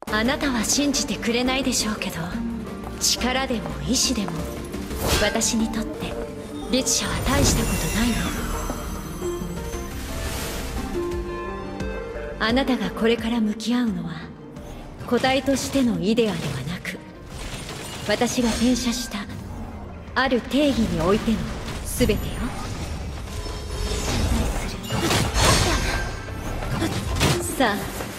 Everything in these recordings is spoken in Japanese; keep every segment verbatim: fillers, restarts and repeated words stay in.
あなたは信じてくれないでしょうけど、力でも意志でも私にとって律者は大したことないの。あなたがこれから向き合うのは個体としてのイデアではなく、私が転写したある定義においての全てよ。さあ、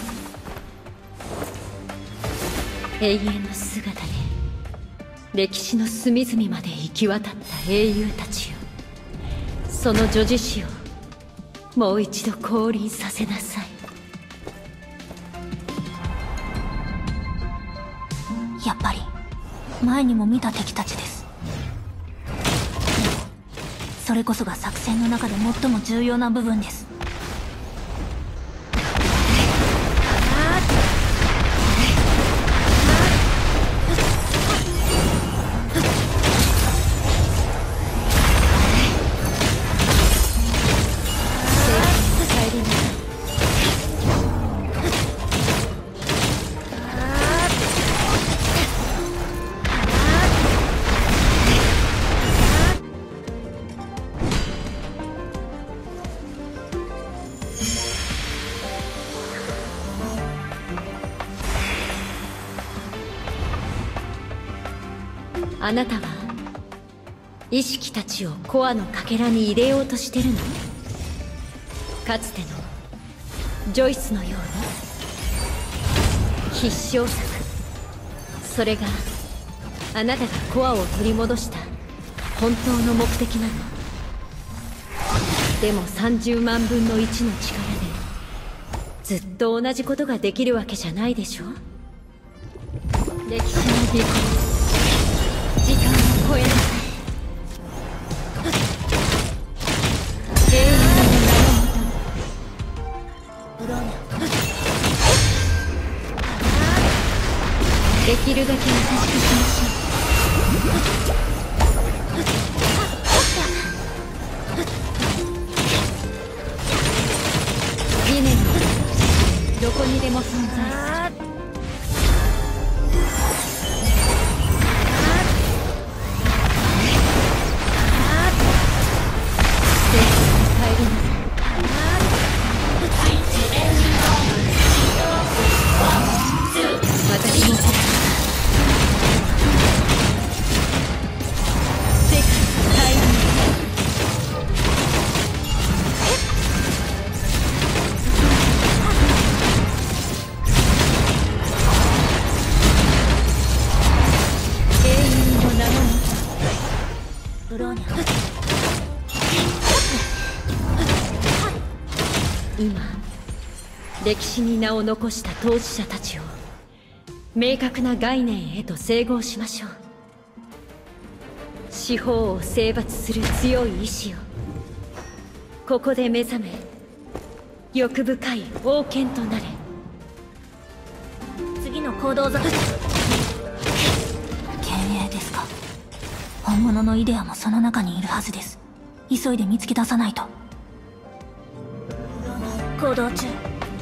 永遠の姿で歴史の隅々まで行き渡った英雄たちよ、その女子誌をもう一度降臨させなさい。 やっぱり前にも見た敵たちです。それこそが作戦の中で最も重要な部分です。 あなたは意識たちをコアのかけらに入れようとしてるの？かつてのジョイスのように必勝策。それがあなたがコアを取り戻した本当の目的なの。でもさんじゅうまんぶんのいちの力でずっと同じことができるわけじゃないでしょ。歴史のビコ時間を超えなさい。永遠の名のもとにブローニャ、できるだけ優しくしましょう。理念はどこにでも存在する。今歴史に名を残した当事者たちを明確な概念へと整合しましょう。四方を征伐する強い意志をここで目覚め、欲深い王権となれ。 次の行動ぞ。幻影ですか。本物のイデアもその中にいるはずです。急いで見つけ出さないと。行動中。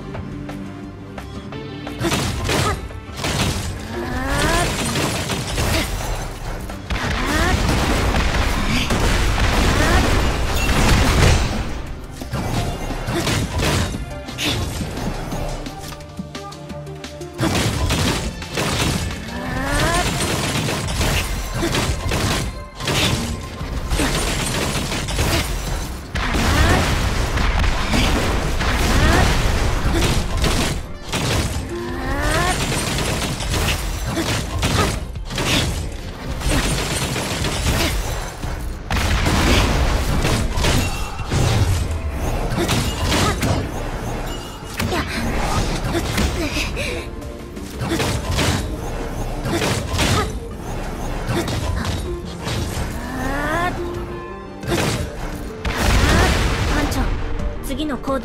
次の行動。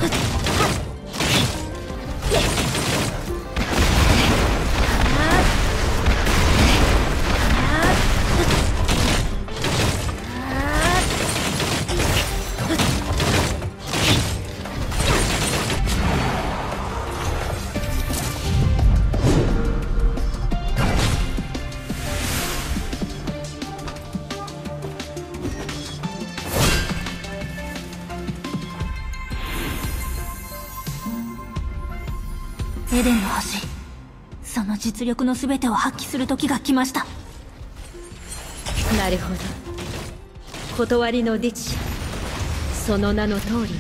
エデンの星、その実力の全てを発揮する時が来ました。 なるほど、断りのディチシャ、その名の通りね。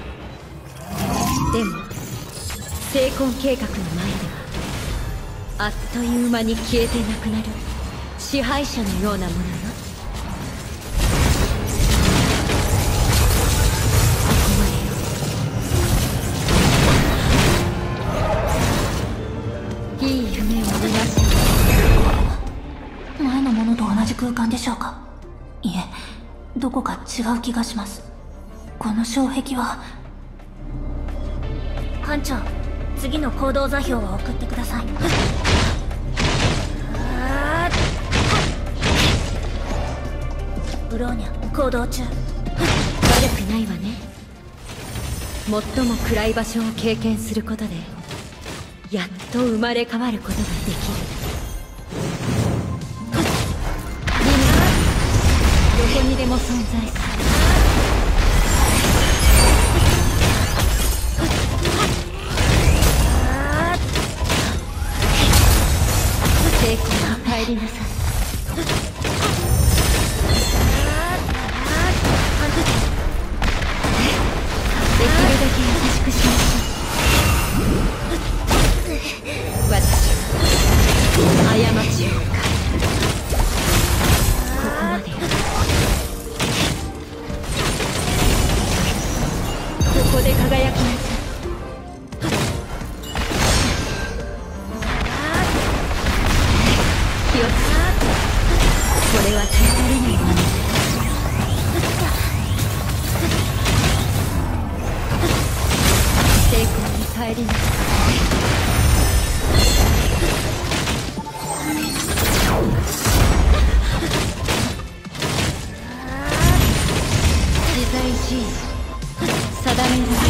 でも聖魂計画の前ではあっという間に消えてなくなる支配者のようなものよ。ここまでよ。いい夢を見ましょう。 前のものと同じ空間でしょうか。いえ、どこか違う気がします。この障壁は。艦長、次の行動座標を送ってください。ブローニャ、行動中。悪くないわね。最も暗い場所を経験することでやっと生まれ変わることができる。リムはどこにでも存在する。抵抗に帰りなさい。できるだけ優しくしましょう。私は過ちを変える。ここまでよ。ここで輝きなさい。気をつけ、これは耐えられないものです。成功に帰りなさい。自在 G 定められる。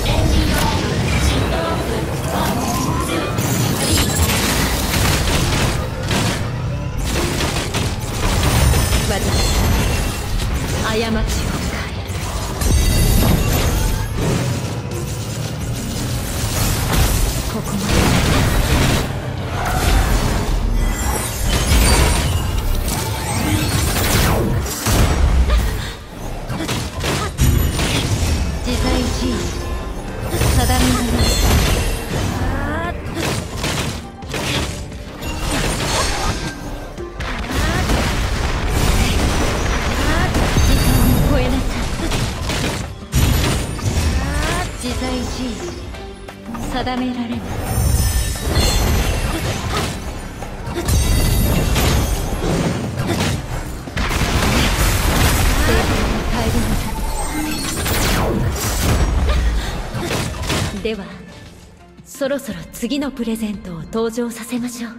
私は過ちを変える。ここまで。自在 G 定められる。自在 G 定められない。成功に帰りなさい。ではそろそろ次のプレゼントを登場させましょう。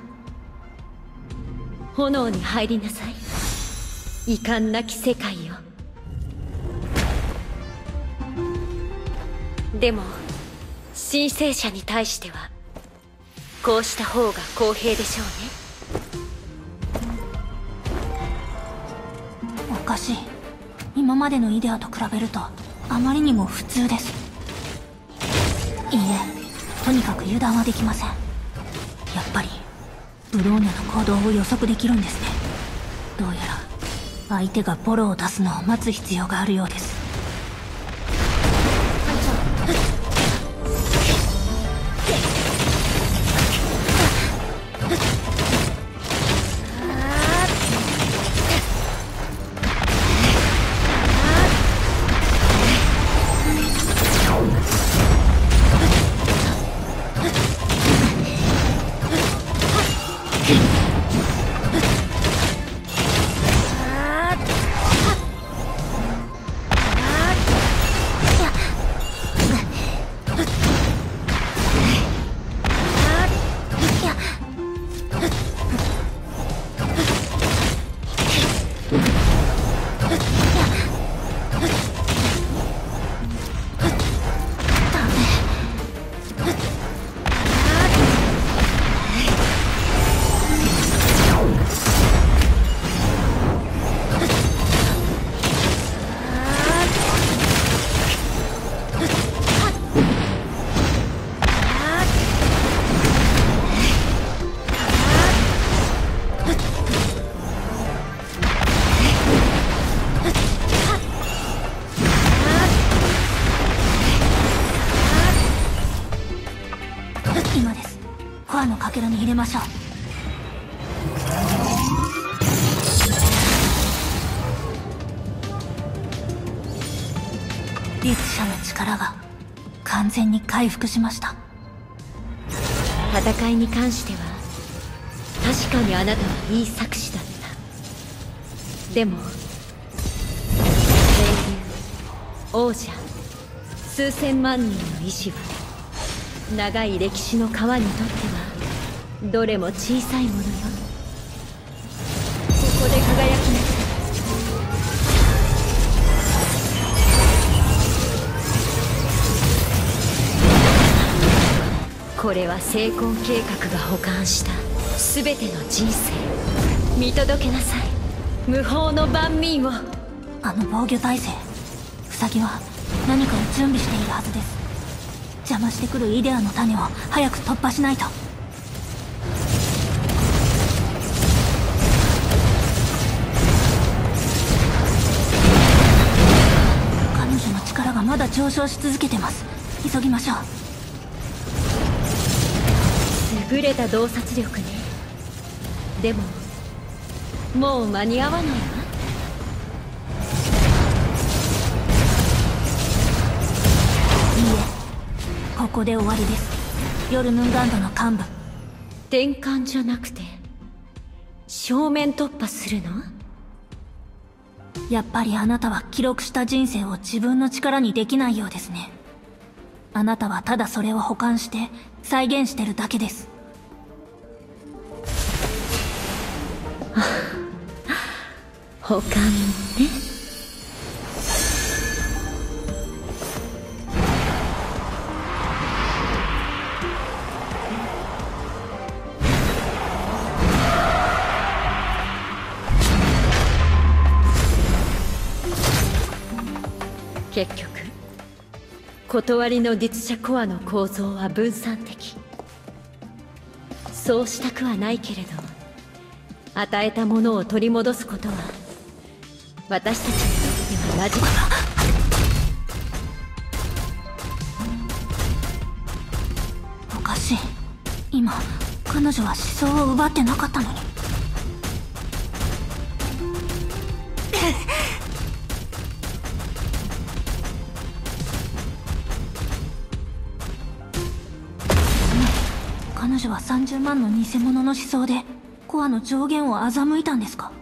炎に入りなさい。遺憾なき世界よ。でも神聖者に対してはこうした方が公平でしょうね。 おかしい。今までのイデアと比べるとあまりにも普通です。いいえ、とにかく油断はできません。やっぱりブローニャの行動を予測できるんですね。どうやら相手がボロを出すのを待つ必要があるようです。 アのかけらに入れましょう。律者の力が完全に回復しました。 戦いに関しては確かにあなたはいい策士だった。でも英雄、王者、数千万人の意志は長い歴史の川にとってはどれも小さいものよ。ここで輝きなさい。これは成婚計画が保管した全ての人生。見届けなさい、無法の万民を。 あの防御体制、ウサギは何かを準備しているはずです。邪魔してくるイデアの種を早く突破しないと。彼女の力がまだ上昇し続けてます。急ぎましょう。 優れた洞察力ね。でももう間に合わないわ。 いいえ、ここで終わりです。ヨルムンガンドの幹部。 転換じゃなくて正面突破するの？ やっぱりあなたは記録した人生を自分の力にできないようですね。あなたはただそれを保管して再現してるだけです。 保管ね。結局断りの律者コアの構造は分散的。そうしたくはないけれど、与えたものを取り戻すことは私たちにとってはラジオ。おかしい。今彼女は思想を奪ってなかったのに。彼女はさんじゅうまんの偽物の思想でコアの上限を欺いたんですか？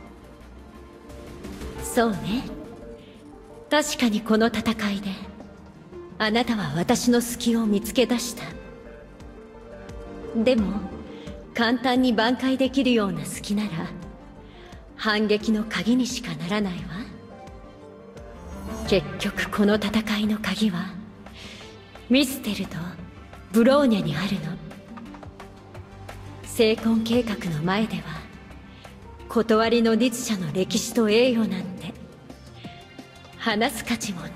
そうね。確かにこの戦いであなたは私の隙を見つけ出した。でも簡単に挽回できるような隙なら反撃の鍵にしかならないわ。結局この戦いの鍵はミステルとブローニャにあるの。成婚計画の前では断りの律者の歴史と栄誉なんて話す価値もない。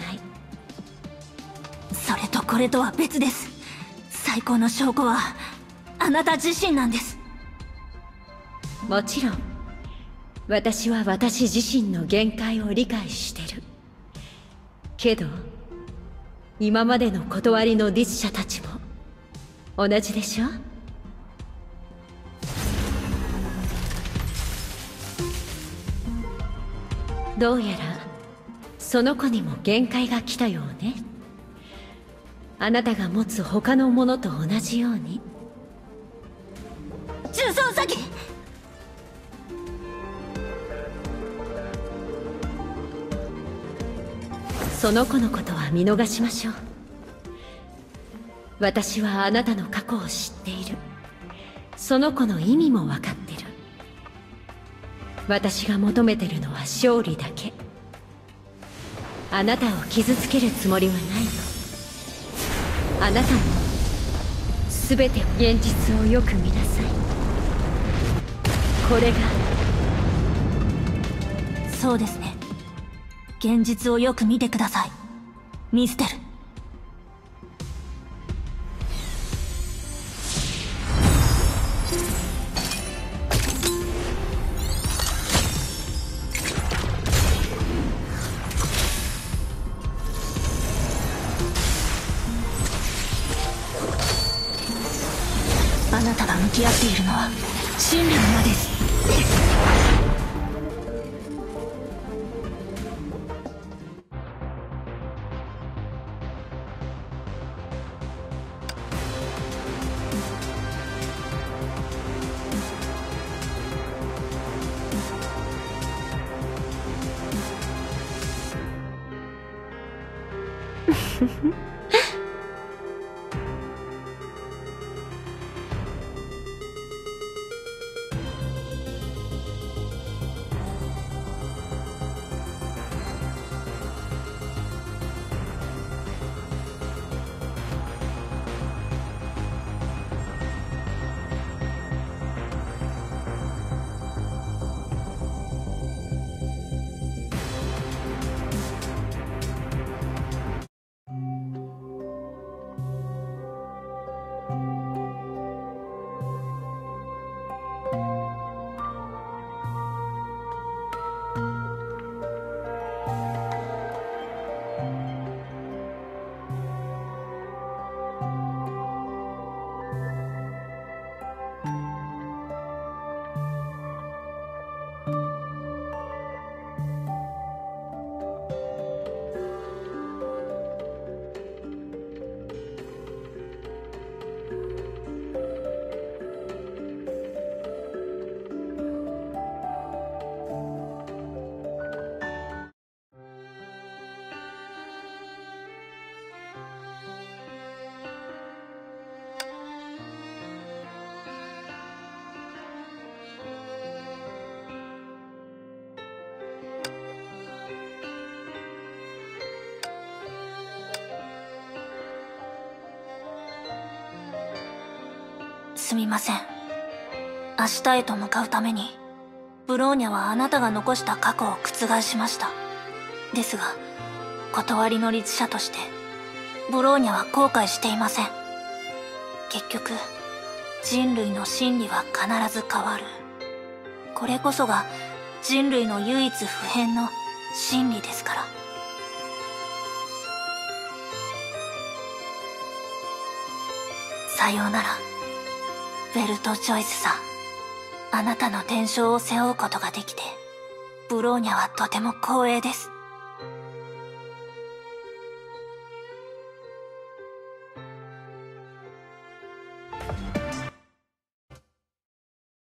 それとこれとは別です。最高の証拠はあなた自身なんです。 もちろん私は私自身の限界を理解してるけど、今までの断りの律者たちも同じでしょ？どうやらその子にも限界が来たようね。あなたが持つ他のものと同じように。 重装ウサギ！ その子のことは見逃しましょう。私はあなたの過去を知っている。その子の意味も分かってる。私が求めてるのは勝利だけ。あなたを傷つけるつもりはないの。あなたも全て現実をよく見なさい。これが。 そうですね。現実をよく見てください、ミステル。 あなたが向き合っているのは真理の魔です。すみません。明日へと向かうためにブローニャはあなたが残した過去を覆しました。ですが断りの律者としてブローニャは後悔していません。結局人類の真理は必ず変わる。これこそが人類の唯一不変の真理ですから。さようならベルト・ジョイスさん。あなたの伝承を背負うことができてブローニャはとても光栄です。